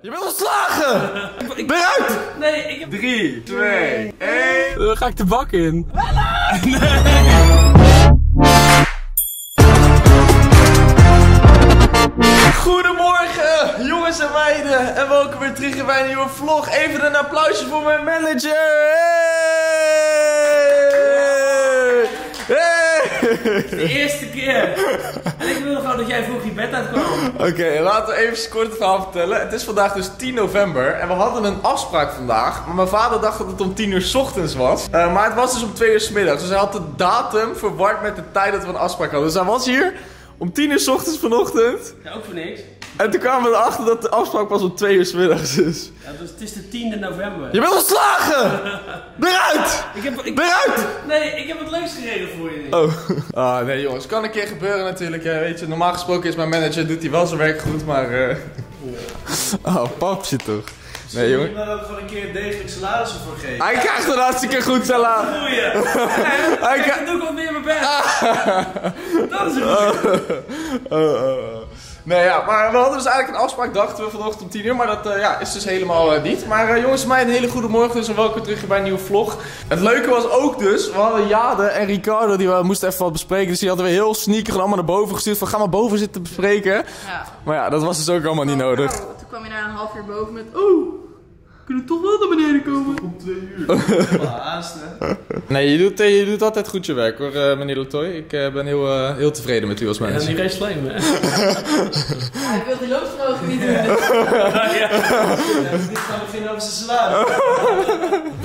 Je bent ontslagen! Eruit! Nee, ik heb... 3, 2, 1. Dan ga ik de bak in. Nee. Goedemorgen, jongens en meiden. En welkom weer terug bij een nieuwe vlog. Even een applausje voor mijn manager. De eerste keer. En ik wilde gewoon dat jij vroeg je bed uitkwam. Oké, laten we even kort het verhaal vertellen. Het is vandaag dus 10 november en we hadden een afspraak vandaag. Maar mijn vader dacht dat het om 10 uur 's ochtends was. Maar het was dus om 2 uur 's middags. Dus hij had de datum verward met de tijd dat we een afspraak hadden. Dus hij was hier om 10 uur 's ochtends vanochtend. Ja, ook voor niks. En toen kwamen we erachter dat de afspraak pas om 2 uur 's middags is. Ja, dus het is de 10e november. Je bent ontslagen! Eruit! Eruit! Nee, ik heb het leukst geregeld voor je. Oh. Ah, nee jongens, kan een keer gebeuren natuurlijk. Weet je, normaal gesproken is mijn manager, doet hij wel zijn werk goed, maar... Oh, papje toch. Nee jongen. Ik wil dat we gewoon een keer een degelijk salaris ervoor geven. Hij krijgt een hartstikke goed salaris. Goeie. Kijk, dan doe ik wat meer in mijn bed. Dat is het goeie. Nee ja, maar we hadden dus eigenlijk een afspraak, dachten we vanochtend om 10 uur, maar dat is dus helemaal niet. Maar jongens en mij een hele goede morgen dus en welkom terug bij een nieuwe vlog. Het leuke was ook dus, we hadden Jade en Ricardo, die we moesten even wat bespreken. Dus die hadden we heel sneaky allemaal naar boven gestuurd van ga maar boven zitten bespreken. Ja. Maar ja, dat was dus ook allemaal niet nodig. Nou, toen kwam je na een half uur boven met kunnen toch wel naar beneden komen? Om 2 uur. Haast, hè? Nee, je doet altijd goed je werk hoor, meneer Latoy. Ik ben heel tevreden met u als manager. Dat is niet geen slijm, hè? Ja, ik wil die loonsverhoging niet doen. Ja. Dit gaan beginnen over zijn salaris. We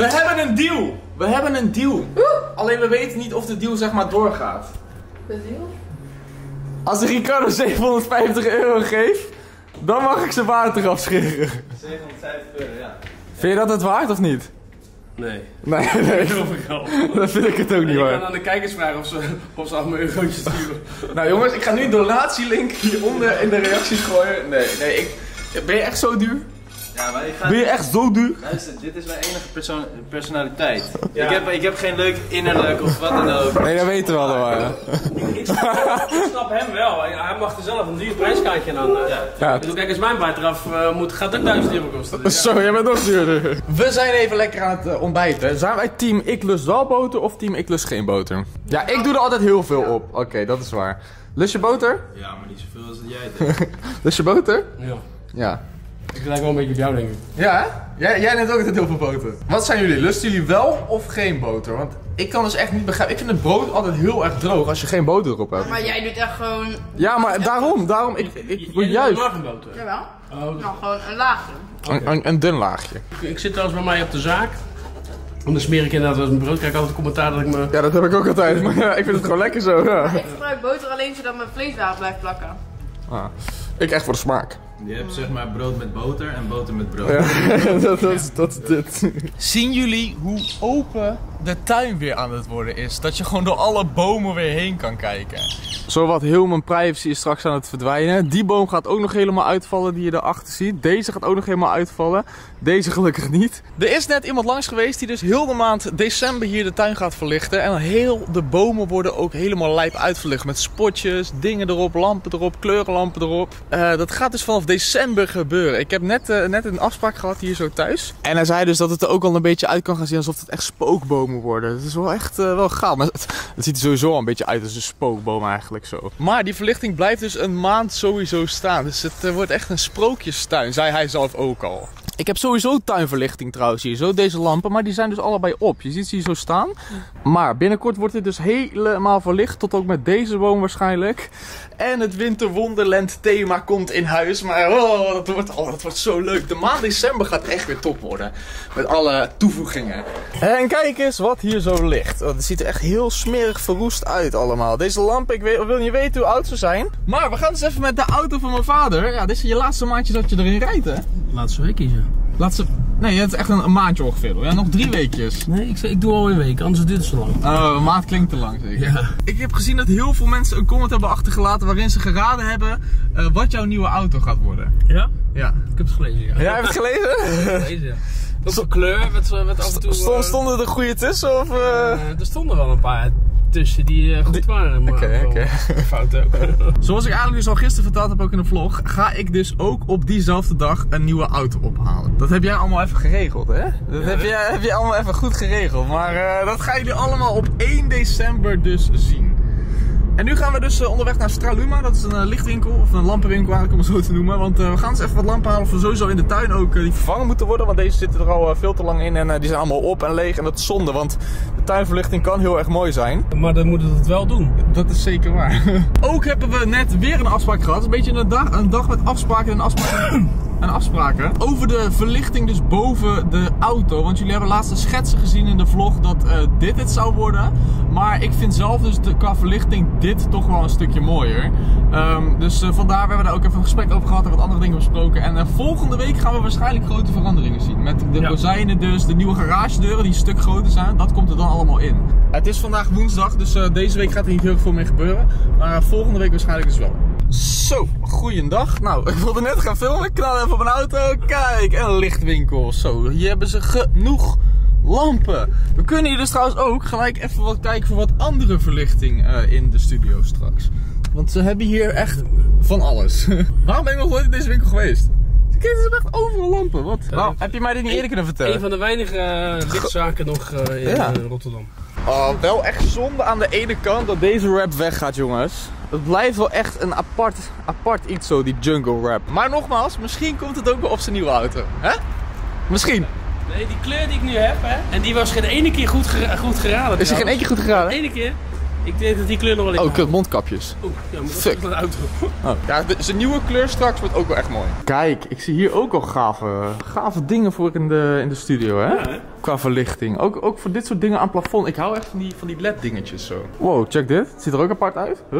hebben een deal. Alleen we weten niet of de deal zeg maar doorgaat. De deal? Als de Ricardo 750 euro geeft, dan mag ik zijn water afscheren. 750 euro, ja. Vind je dat het waard of niet? Nee. Nee, Dat geloof ik al. dat vind ik het ook niet Je kan waard. aan de kijkers vragen of ze af mijn eurotjes sturen. Nou jongens, ik ga nu een donatielink hieronder in de reacties gooien. Nee, ben je echt zo duur? Ja, maar ik ga... Ben je echt zo duur? Luister, dit is mijn enige personaliteit. Ja. Ik heb geen leuk innerlijk of wat dan ook. Nee, dat weten we allemaal. Ik snap hem wel. Hij mag er zelf een duur prijskaartje aan. Ja. Ik bedoel, kijk, als mijn buit eraf moet, gaat ook 1000 euro kosten. Dus Zo, jij bent nog duurder. We zijn even lekker aan het ontbijten. Zijn wij team ik lust wel boter of team ik lust geen boter? Ja, ik doe er altijd heel veel op. Oké, dat is waar. Lust je boter? Ja, maar niet zoveel als dat jij het hebt. Lust je boter? Ja. Ja. Ik lijk wel een beetje op jou, denk ik. Ja, hè? Jij neemt ook altijd heel veel boter. Wat zijn jullie? Lusten jullie wel of geen boter? Want ik kan dus echt niet begrijpen. Ik vind het brood altijd heel erg droog als je geen boter erop hebt. Maar jij doet echt gewoon... Ja, maar daarom. Ik wil juist Markenboter. Jawel. Oh, Nou, gewoon een laagje. een dun laagje. ik zit trouwens bij mij op de zaak. En dan smeer ik inderdaad als mijn brood. Krijg ik altijd commentaar dat ik me... Ja, dat heb ik ook altijd. Maar ja, ik vind het gewoon lekker zo. Ja. Ik gebruik boter alleen zodat mijn vlees daar blijft plakken. Ah, ik echt voor de smaak. Je hebt zeg maar brood met boter en boter met brood. Ja, dat is dit. Zien jullie hoe open de tuin weer aan het worden is? Dat je gewoon door alle bomen weer heen kan kijken. Zowat heel mijn privacy is straks aan het verdwijnen. Die boom gaat ook nog helemaal uitvallen die je daarachter ziet. Deze gaat ook nog helemaal uitvallen. Deze gelukkig niet. Er is net iemand langs geweest die dus heel de maand december hier de tuin gaat verlichten. En heel de bomen worden ook helemaal lijp uitverlicht. Met spotjes, dingen erop, lampen erop, kleurenlampen erop. Dat gaat dus vanaf december gebeuren. Ik heb net een afspraak gehad hier zo thuis. En hij zei dus dat het er ook al een beetje uit kan gaan zien alsof het echt spookbomen worden. Het is wel echt wel gaaf. Maar het ziet er sowieso al een beetje uit als een spookboom eigenlijk zo. Maar die verlichting blijft dus een maand sowieso staan. Dus het wordt echt een sprookjestuin, zei hij zelf ook al. Ik heb sowieso tuinverlichting trouwens hier, zo deze lampen, maar die zijn dus allebei op. Je ziet ze hier zo staan. Maar binnenkort wordt dit dus helemaal verlicht, tot ook met deze boom waarschijnlijk. En het Winterwonderland thema komt in huis, maar dat wordt zo leuk. De maand december gaat echt weer top worden, met alle toevoegingen. En kijk eens wat hier zo ligt. Het ziet er echt heel smerig verroest uit allemaal. Deze lampen, ik wil niet weten hoe oud ze zijn. Maar we gaan dus even met de auto van mijn vader. Ja, dit is je laatste maandje dat je erin rijdt, hè? Laatste week kiezen. Nee, het is echt een maandje ongeveer hoor. Ja, nog 3 weekjes. Nee, ik doe al een week, anders duurt het zo lang. Een maand klinkt te lang zeker. Ja. Ik heb gezien dat heel veel mensen een comment hebben achtergelaten waarin ze geraden hebben wat jouw nieuwe auto gaat worden. Ja? Ja. Ik heb het gelezen, ja. Jij hebt het gelezen? Ja. Ook een kleur, met af en toe... Stonden er goede tussen of? Er stonden wel een paar tussen die goed waren. Maar Oké. fout ook. Zoals ik eigenlijk dus al gisteren verteld heb ook in de vlog, ga ik dus ook op diezelfde dag een nieuwe auto ophalen. Dat heb jij allemaal even geregeld, hè? Dat heb je allemaal even goed geregeld. Maar dat gaan jullie allemaal op 1 december dus zien. En nu gaan we dus onderweg naar Straluma. Dat is een lichtwinkel, of een lampenwinkel eigenlijk om het zo te noemen. Want we gaan eens even wat lampen halen voor sowieso in de tuin ook die vervangen moeten worden. Want deze zitten er al veel te lang in en die zijn allemaal op en leeg. En dat is zonde, want de tuinverlichting kan heel erg mooi zijn. Maar dan moet het wel doen. Dat is zeker waar. Ook hebben we net weer een afspraak gehad. Een beetje een dag met afspraken en afspraken. Over de verlichting dus boven de auto. Want jullie hebben laatst de schetsen gezien in de vlog dat dit het zou worden. Maar ik vind zelf dus qua verlichting dit toch wel een stukje mooier. Dus vandaar hebben we daar ook even een gesprek over gehad en wat andere dingen besproken. En volgende week gaan we waarschijnlijk grote veranderingen zien. Met de kozijnen dus, de nieuwe garagedeuren die een stuk groter zijn. Dat komt er dan allemaal in. Het is vandaag woensdag, dus deze week gaat er niet heel veel mee gebeuren. Maar volgende week waarschijnlijk dus wel. Zo, goeiedag. Nou, ik wilde net gaan filmen. Ik knal even op mijn auto. Kijk, een lichtwinkel. Zo, hier hebben ze genoeg lampen. We kunnen hier dus trouwens ook gelijk even wat kijken voor wat andere verlichting in de studio straks. Want ze hebben hier echt van alles. Waarom ben ik nog nooit in deze winkel geweest? Kijk, er zijn echt overal lampen. Wat? Nou, heb je mij dit niet eerder kunnen vertellen? Een van de weinige lichtzaken nog in Rotterdam. Oh, wel echt zonde aan de ene kant dat deze rap weggaat, jongens. Het blijft wel echt een apart iets zo, die jungle rap. Maar nogmaals, misschien komt het ook wel op zijn nieuwe auto. Hè? Misschien. Nee, die kleur die ik nu heb, hè. En die was geen ene keer goed geraden. Is die geen één keer goed geraden? Ene keer. Ik denk dat die kleur nog wel in. Oh, mondkapjes. Oeh, ja, moet ik naar de auto. Oh. Ja, zijn nieuwe kleur straks wordt ook wel echt mooi. Kijk, ik zie hier ook al gave dingen voor in de studio, hè? Ja, hè? Qua verlichting. Ook voor dit soort dingen aan het plafond. Ik hou echt van die LED dingetjes zo. Wow, check dit. Het ziet er ook apart uit. Huh?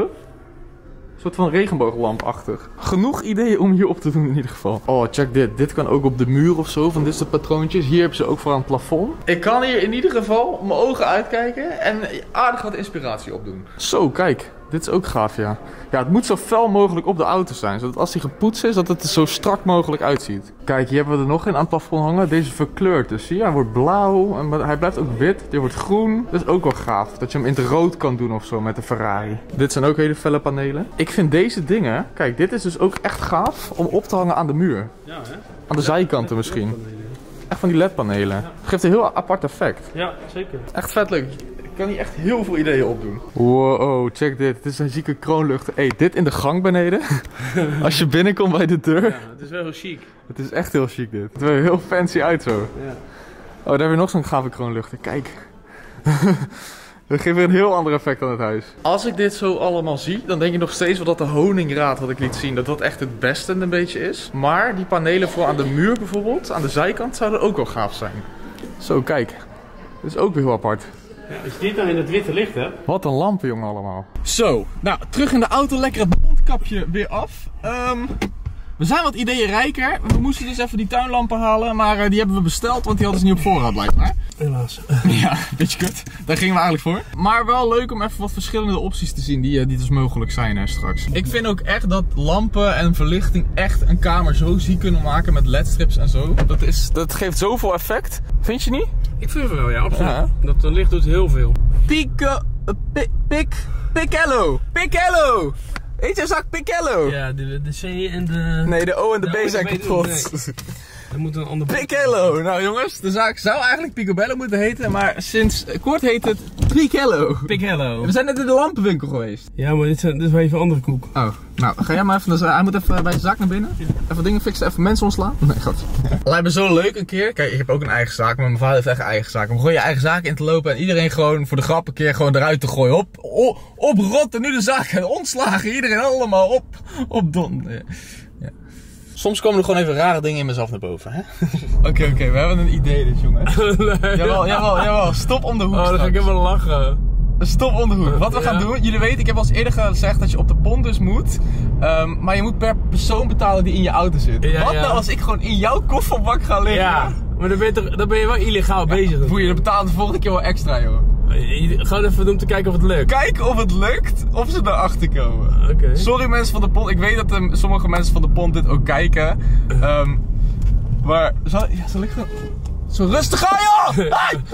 Een soort van regenbooglampachtig. Genoeg ideeën om hier op te doen in ieder geval. Oh, check dit. Dit kan ook op de muur of zo, van dit soort patroontjes. Hier hebben ze ook voor aan het plafond. Ik kan hier in ieder geval mijn ogen uitkijken en aardig wat inspiratie opdoen. Zo, kijk. Dit is ook gaaf, ja. Ja, het moet zo fel mogelijk op de auto zijn. Zodat als hij gepoetst is, dat het er zo strak mogelijk uitziet. Kijk, hier hebben we er nog in aan het plafond hangen. Deze verkleurt dus. Zie je? Hij wordt blauw. En hij blijft ook wit. Dit wordt groen. Dat is ook wel gaaf. Dat je hem in het rood kan doen of zo met de Ferrari. Dit zijn ook hele felle panelen. Ik vind deze dingen... Kijk, dit is dus ook echt gaaf om op te hangen aan de muur. Ja, hè? Aan de zijkanten misschien. Echt van die LED-panelen. Ja. Het geeft een heel apart effect. Ja, zeker. Echt vet leuk. Ik kan hier echt heel veel ideeën opdoen. Wow, check dit. Dit is een zieke kroonluchter. Hey, dit in de gang beneden. Als je binnenkomt bij de deur. Ja, het is wel heel chic. Het is echt heel chic dit. Het ziet er heel fancy uit zo. Ja. Oh, daar heb je nog zo'n gave kroonluchter. Kijk. Dat geeft weer een heel ander effect aan het huis. Als ik dit zo allemaal zie, dan denk je nog steeds wel dat de honingraad wat ik liet zien, dat dat echt het beste een beetje is. Maar die panelen voor aan de muur bijvoorbeeld, aan de zijkant, zouden ook wel gaaf zijn. Zo, kijk. Dat is ook weer heel apart. Ja, als je dit dan in het witte licht hebt. Wat een lampen, jongen, allemaal. Zo, nou, terug in de auto, lekker het mondkapje weer af. We zijn wat ideeën rijker. We moesten dus even die tuinlampen halen, maar die hebben we besteld, want die hadden ze niet op voorraad, blijkbaar. Helaas. Ja, beetje kut. Daar gingen we eigenlijk voor. Maar wel leuk om even wat verschillende opties te zien die dus mogelijk zijn straks. Ik vind ook echt dat lampen en verlichting echt een kamer zo ziek kunnen maken met ledstrips en zo. Dat geeft zoveel effect. Vind je niet? Ik vind het wel, ja, absoluut. Ja. Dat licht doet heel veel. Picello! Eet je zak Picello? Ja, de C en de... Nee, de O en de B zijn kapot. Nee. Er moet een ander... Picello! Nou jongens, de zaak zou eigenlijk Picobello moeten heten, maar sinds kort heet het Picello. We zijn net in de lampenwinkel geweest. Ja, maar dit is wel even een andere koek. Oh, nou ga jij maar even, hij moet even bij de zaak naar binnen. Ja. Even dingen fixen, even mensen ontslaan. Nee, goed. Lijkt me zo leuk een keer. Kijk, ik heb ook een eigen zaak, maar mijn vader heeft echt een eigen zaak. Om gewoon je eigen zaak in te lopen en iedereen gewoon voor de grap een keer gewoon eruit te gooien. Op rotten, nu de zaak ontslagen. Iedereen allemaal op don. Ja. Soms komen er gewoon even rare dingen in mezelf naar boven, hè? Oké, we hebben een idee dus, jongens. Nee. Jawel. Stop om de hoek. Oh, dan ga ik even lachen. Stop om de hoek. Wat we gaan doen, jullie weten, ik heb al eens eerder gezegd dat je op de pont dus moet. Maar je moet per persoon betalen die in je auto zit. Ja, wat nou als ik gewoon in jouw kofferbak ga liggen? Ja, maar dan ben je wel illegaal bezig. Voel je, dan betaalt de volgende keer wel extra, joh. Gewoon even om te kijken of het lukt. Kijken of het lukt, of ze erachter komen. Okay. Sorry mensen van de pont, ik weet dat sommige mensen van de pont dit ook kijken. Maar, zal ik Zo rustig aan, joh!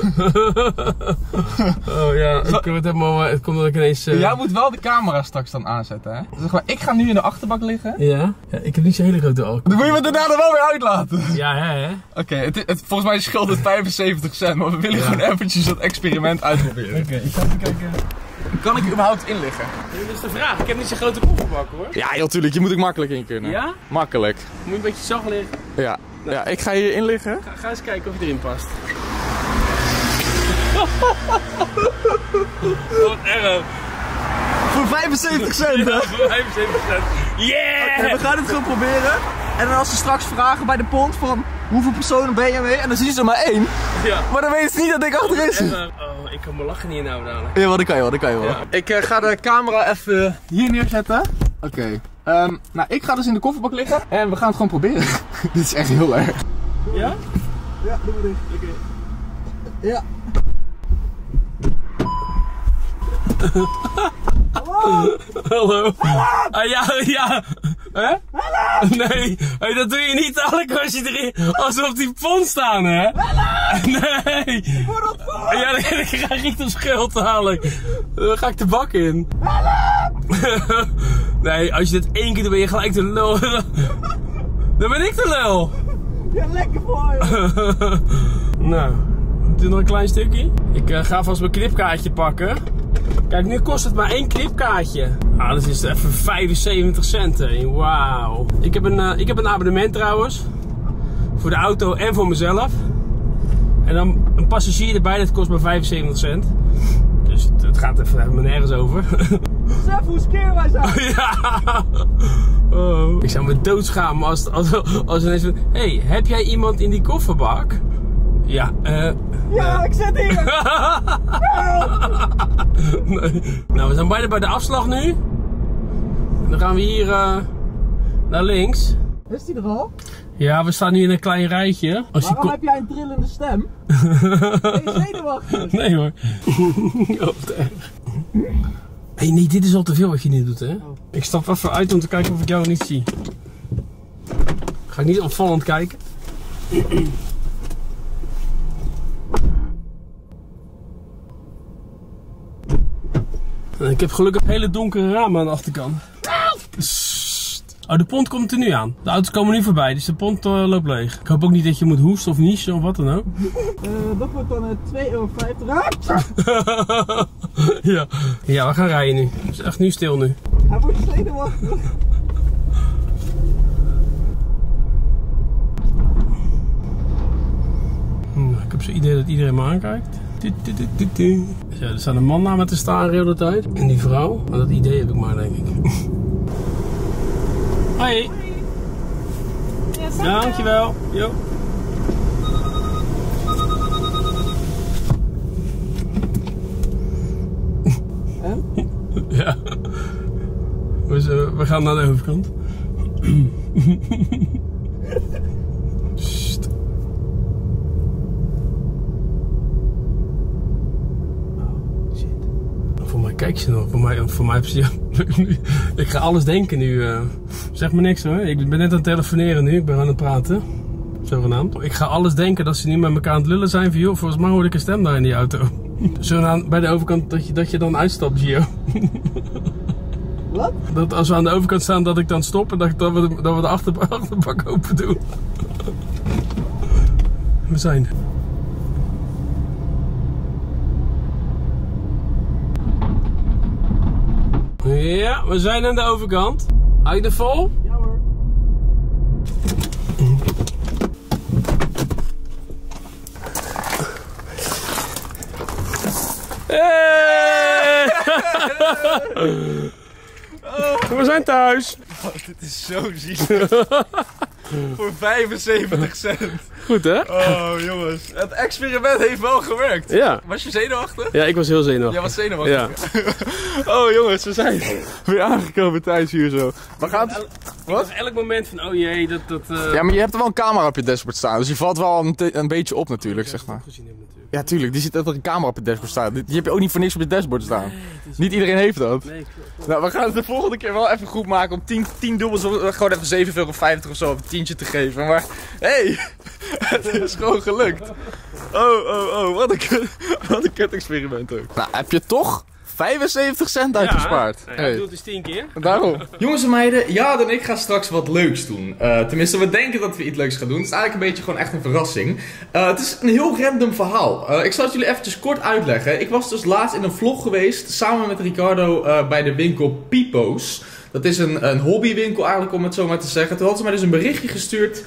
Oh ja, het komt dat ik ineens... Jij moet wel de camera straks dan aanzetten, hè? Zeg maar, ik ga nu in de achterbak liggen. Ja? Ja, ik heb niet zo'n hele grote ogen. Dan moet je me daarna er wel weer uitlaten. Ja, hè? Oké, volgens mij scheelt het 75 cent, maar we willen gewoon eventjes dat experiment uitproberen. Oké, ik ga even kijken. Kan ik überhaupt inliggen? Dat is de vraag. Ik heb niet zo'n grote kofferbak, hoor. Ja, heel tuurlijk. Je moet ook makkelijk in kunnen. Ja? Makkelijk. Moet je een beetje zacht liggen. Ja. Ja, ik ga hier in liggen. Ga eens kijken of je erin past. Wat erg. Voor 75 cent, hè? Voor 75 cent. Yeah! Okay, we gaan het gewoon proberen. En dan als ze straks vragen bij de pont van hoeveel personen ben je mee? En dan zien ze er maar 1. Ja. Maar dan weten ze niet dat ik achterin zit. Oh, ik kan mijn lachen niet inhouden dadelijk. Ja, dat kan je wel. Ja. Ik ga de camera even hier neerzetten. Oké. Nou, ik ga dus in de kofferbak liggen. En we gaan het gewoon proberen. Dit is echt heel erg. Ja? Ja, doe maar dicht. Oké. Ja. Hallo! Hallo! Ah, ja! Hè? Hallo! Nee, hey, dat doe je niet dadelijk als je erin, alsof die pont staan, hè? Hallo! Nee! Ik word ontvangen! Ja, dan krijg ik niet op schuld dadelijk. Dan ga ik de bak in. Hallo! Nee, als je dit 1 keer doet, ben je gelijk de lul. Dan ben ik de lul! Ja, lekker voor je! Nou, doe nog een klein stukje. Ik ga vast mijn knipkaartje pakken. Kijk, nu kost het maar 1 knipkaartje. Ah, dat is even 75 cent, hè. Wauw. Ik heb een abonnement trouwens. Voor de auto en voor mezelf. En dan een passagier erbij, dat kost maar 75 cent. Dus het gaat even nergens over. Zeg, hoe skeer wij zijn! Ja! Oh. Ik zou me doodschamen als ineens van... Hey, heb jij iemand in die kofferbak? Ja, Ja, ik zit hier! Nee. Nou, we zijn bijna bij de afslag nu. En dan gaan we hier naar links. Is die er al? Ja, we staan nu in een klein rijtje. Waarom heb jij een trillende stem? Ben je zenuwachtig? Nee hoor. Oh, wat erg. Hey, nee, dit is al te veel wat je nu doet, hè? Oh. Ik stap even uit om te kijken of ik jou niet zie. Ga ik niet opvallend kijken? Ik heb gelukkig hele donkere ramen aan de achterkant. Oh, de pont komt er nu aan. De auto's komen nu voorbij, dus de pont loopt leeg. Ik hoop ook niet dat je moet hoesten of niezen of wat dan ook. Dat wordt dan €2,50. Ja. Ja, we gaan rijden nu. Het is echt nu stil nu. Hij wordt zenuwachtig. Ik heb zo'n idee dat iedereen me aankijkt. Ja, er staat een man naar me te staan de hele tijd. En die vrouw. Maar dat idee heb ik maar, denk ik. Hoi. Ja, dankjewel. Jo. En? Ja. We gaan naar de overkant. Sst. Voor mij kijk je nog. Voor mij ik ga alles denken nu. Zeg maar niks hoor. Ik ben net aan het telefoneren nu. Ik ben aan het praten. Zogenaamd. Ik ga alles denken dat ze nu met elkaar aan het lullen zijn. Van joh, volgens mij hoorde ik een stem daar in die auto. Zo bij de overkant dat je dan uitstapt, Gio. Wat? Dat als we aan de overkant staan dat ik dan stop en dat we de achterbak open doen. We zijn er. Ja, we zijn aan de overkant. Hou je er vol? Ja hoor. Hey! We zijn thuis. Oh, dit is zo ziek. Voor 75 cent. Goed hè? Oh jongens, het experiment heeft wel gewerkt. Ja. Was je zenuwachtig? Ja, ik was heel zenuwachtig. Jij was zenuwachtig? Ja. Oh jongens, we zijn weer aangekomen thuis hier zo. We gaan... Wat? Elk moment van oh jee, Ja, maar je hebt er wel een camera op je dashboard staan, dus je valt wel een beetje op natuurlijk, zeg maar. Ja, tuurlijk, die ziet dat er een camera op je dashboard staan. Die heb je ook niet voor niks op je dashboard staan. Nee, niet iedereen heeft dat. Nee, klopt. Nou, we gaan het de volgende keer wel even goed maken om 10 dubbels, gewoon even €7,50 of zo op een tientje te geven. Maar, hey, Het is gewoon gelukt. Oh, wat een kut experiment ook. Nou, heb je toch 75 cent uitgespaard. Ja, ik doe het eens 10 keer. Daarom. Jongens en meiden, Jade en ik gaan straks wat leuks doen. Tenminste, we denken dat we iets leuks gaan doen. Het is eigenlijk een beetje gewoon echt een verrassing. Het is een heel random verhaal. Ik zal het jullie eventjes kort uitleggen. Ik was dus laatst in een vlog geweest, samen met Ricardo, bij de winkel Pipo's. Dat is een hobbywinkel eigenlijk, om het zo maar te zeggen. Toen hadden ze mij dus een berichtje gestuurd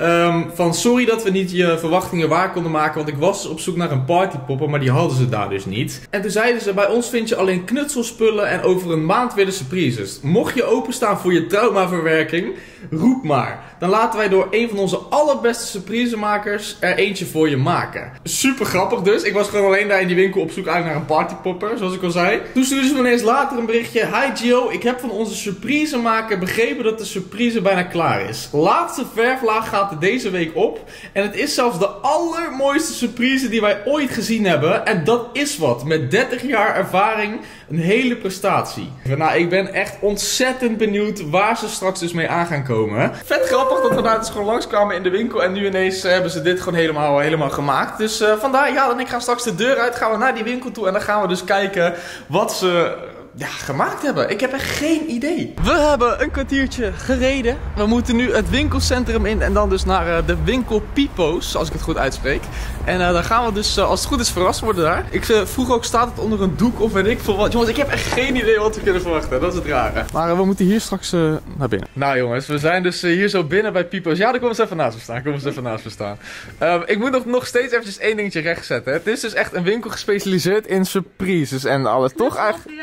van sorry dat we niet je verwachtingen waar konden maken. Want ik was op zoek naar een partypopper, maar die hadden ze daar dus niet. En toen zeiden ze, bij ons vind je alleen knutselspullen en over een maand weer de surprises. Mocht je openstaan voor je traumaverwerking, roep maar. Dan laten wij door een van onze allerbeste surprisemakers er eentje voor je maken. Super grappig dus. Ik was gewoon alleen daar in die winkel op zoek eigenlijk naar een partypopper, zoals ik al zei. Toen stuurden ze me ineens later een berichtje. Hi Gio, ik heb van onze surprisemaker begrepen dat de surprise bijna klaar is. Laatste verflaag gaat er deze week op. En het is zelfs de allermooiste surprise die wij ooit gezien hebben. En dat is wat. Met 30 jaar ervaring een hele prestatie. Nou, ik ben echt ontzettend benieuwd waar ze straks dus mee aan gaan komen. Vet grappig dat we daar dus gewoon langskwamen in de winkel. En nu ineens hebben ze dit gewoon helemaal gemaakt. Dus vandaar, ja, en ik ga straks de deur uit. Gaan we naar die winkel toe. En dan gaan we dus kijken wat ze gemaakt hebben. Ik heb echt geen idee. We hebben een kwartiertje gereden. We moeten nu het winkelcentrum in. En dan dus naar de winkel Pipo's. Als ik het goed uitspreek. En dan gaan we dus, als het goed is, verrast worden daar. Ik vroeg ook, staat het onder een doek of weet ik veel wat. Jongens, ik heb echt geen idee wat we kunnen verwachten. Dat is het rare. Maar we moeten hier straks naar binnen. Nou jongens, we zijn dus hier zo binnen bij Pipo's. Ja, dan kom eens even naast me staan. Ik moet nog steeds eventjes één dingetje rechtzetten. Het is dus echt een winkel gespecialiseerd in surprises en alles. Toch eigenlijk?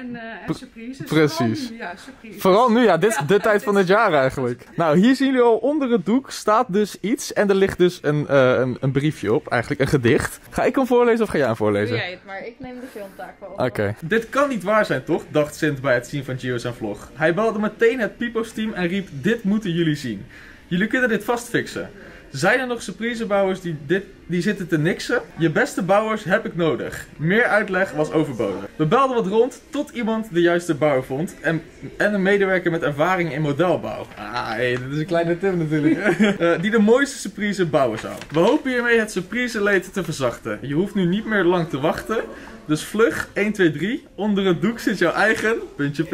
En surprises. Precies. Surprises. Vooral nu, ja, dit is de tijd van het jaar eigenlijk. Nou, hier zien jullie al onder het doek staat dus iets. En er ligt dus een briefje op, eigenlijk een gedicht. Ga ik hem voorlezen of ga jij hem voorlezen? Doe jij het maar, ik neem de filmtaak wel op. Oké. Dit kan niet waar zijn, toch? Dacht Sint bij het zien van Gio's vlog. Hij belde meteen het Pipo's team en riep, dit moeten jullie zien. Jullie kunnen dit vast fixen. Zijn er nog surprisebouwers die zitten te niksen? Je beste bouwers heb ik nodig. Meer uitleg was overbodig. We belden wat rond tot iemand de juiste bouwer vond. En een medewerker met ervaring in modelbouw. Dit is een kleine tip natuurlijk. Die de mooiste surprise bouwen zou. We hopen hiermee het surprise-leed te verzachten. Je hoeft nu niet meer lang te wachten. Dus vlug, 1, 2, 3. Onder het doek zit jouw eigen... Puntje.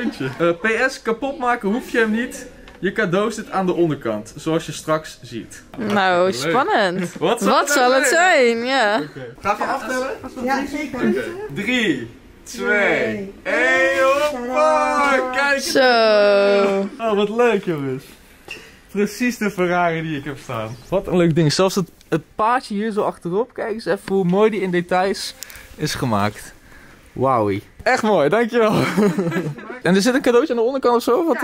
PS, kapot maken hoef je hem niet. Je cadeau zit aan de onderkant, zoals je straks ziet. Nou, leuk. Spannend. Wat zal het zijn? Ja. Ga even aftellen? Ja, zeker. 3, 2, 1, hoppa! Kijk eens. Zo. Oh, wat leuk jongens. Precies de Ferrari die ik heb staan. Wat een leuk ding. Zelfs het paadje hier zo achterop. Kijk eens even hoe mooi die in details is gemaakt. Wauwie. Echt mooi, dankjewel. En er zit een cadeautje aan de onderkant of zo? Wat,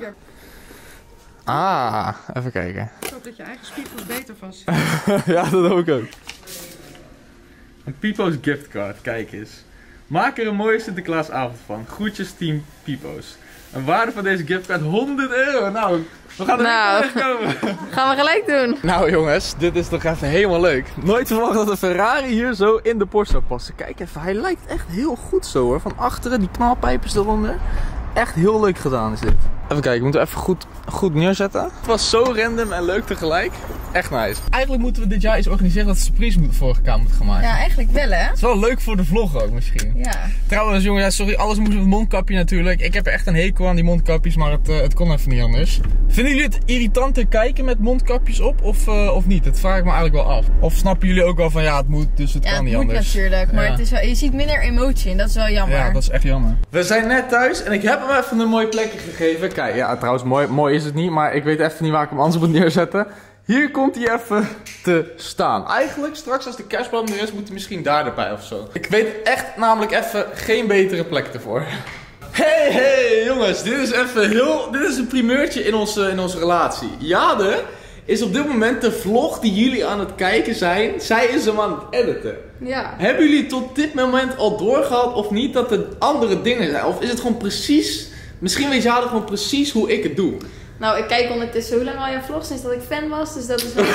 even kijken. Ik hoop dat je eigen spiegels beter van zit. Ja, dat hoop ik ook. Een Pipo's giftcard, kijk eens. Maak er een mooie Sinterklaasavond van. Groetjes team Pipo's. Een waarde van deze giftcard €100. Nou, we gaan er komen. Gaan we gelijk doen. Nou jongens, dit is toch even helemaal leuk. Nooit verwacht dat een Ferrari hier zo in de Porsche zou passen. Kijk even, hij lijkt echt heel goed zo hoor. Van achteren, die knalpijpers eronder. Echt heel leuk gedaan is dit. Even kijken, we moeten even goed neerzetten. Het was zo random en leuk tegelijk. Echt nice. Eigenlijk moeten we dit jaar iets organiseren dat de surprise vorige keer moet gemaakt. Ja, eigenlijk wel hè? Het is wel leuk voor de vlog ook misschien. Ja. Trouwens jongens, sorry, alles moest met een mondkapje natuurlijk. Ik heb echt een hekel aan die mondkapjes, maar het kon even niet anders. Vinden jullie het irritant te kijken met mondkapjes op of niet? Dat vraag ik me eigenlijk wel af. Of snappen jullie ook wel van ja, het moet, dus het kan niet anders? Ja, het moet natuurlijk, maar het is wel, je ziet minder emotie en dat is wel jammer. Ja, dat is echt jammer. We zijn net thuis en ik heb hem even een mooi plekje gegeven. Kijk, ja trouwens mooi is het niet, maar ik weet even niet waar ik hem anders moet neerzetten. Hier komt hij even te staan. Eigenlijk straks als de kerstboom er is, moet hij misschien daar erbij of zo. Ik weet echt namelijk even geen betere plek ervoor. Hey jongens, dit is een primeurtje in onze relatie. Jade is op dit moment de vlog die jullie aan het kijken zijn. Zij is hem aan het editen. Ja. Hebben jullie tot dit moment al doorgehad of niet dat er andere dingen zijn? Of is het gewoon precies... Misschien weet Jade gewoon precies hoe ik het doe. Nou, ik kijk ondertussen zo lang al je vlog sinds dat ik fan was, dus dat is wel...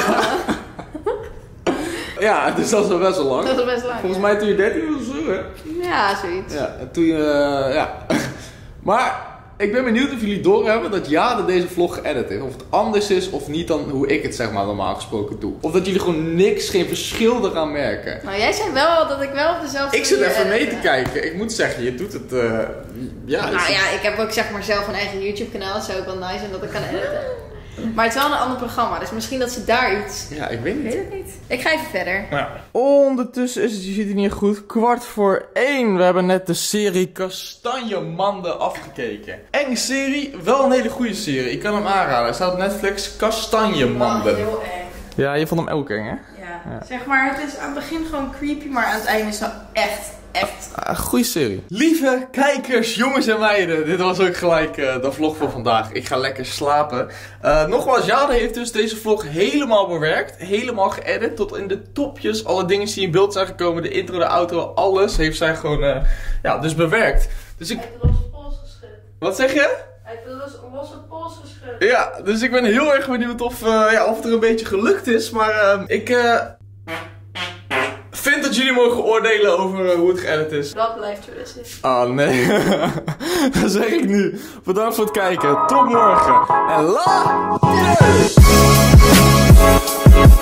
Ja, dus dat is wel best wel lang. Dat is best lang. Volgens mij toen je 13 was of zo, hè? Ja, zoiets. Ja, en toen je... ja. Maar ik ben benieuwd of jullie doorhebben dat Jade deze vlog geëdit heeft. Of het anders is of niet dan hoe ik het zeg maar normaal gesproken doe. Of dat jullie gewoon geen verschil eraan merken. Nou, jij zei wel dat ik wel op dezelfde Ik zit manier even mee edit. te kijken. Ik moet zeggen, je doet het... ja, Nou ja, ik heb ook zeg maar zelf een eigen YouTube kanaal. Dat is ook wel nice en dat ik kan editen. Maar het is wel een ander programma, dus misschien dat ze daar iets... Ja, ik weet Ik weet het niet. Ik ga even verder. Ja. Ondertussen is het, je ziet het niet goed, 1:15. We hebben net de serie Kastanjemanden afgekeken. Enge serie, wel een hele goede serie. Ik kan hem aanraden. Hij staat op Netflix, Kastanjemanden. Heel eng. Ja, je vond hem ook eng, hè? Ja. Zeg maar, het is aan het begin gewoon creepy, maar aan het einde is het nou echt. Goeie serie. Lieve kijkers, jongens en meiden. Dit was ook gelijk de vlog voor vandaag. Ik ga lekker slapen. Nogmaals, Jade heeft dus deze vlog helemaal bewerkt. Helemaal geëdit tot in de topjes. Alle dingen die in beeld zijn gekomen. De intro, de outro, alles heeft zij gewoon dus bewerkt. Dus ik... Hij heeft een losse pols geschud. Wat zeg je? Hij heeft een losse pols geschud. Ja, dus ik ben heel erg benieuwd of het er een beetje gelukt is. Maar ik vind dat jullie mogen oordelen over hoe het geëdit is. Dat blijft zo is. Oh nee, dat zeg ik nu. Bedankt voor het kijken. Tot morgen. En later!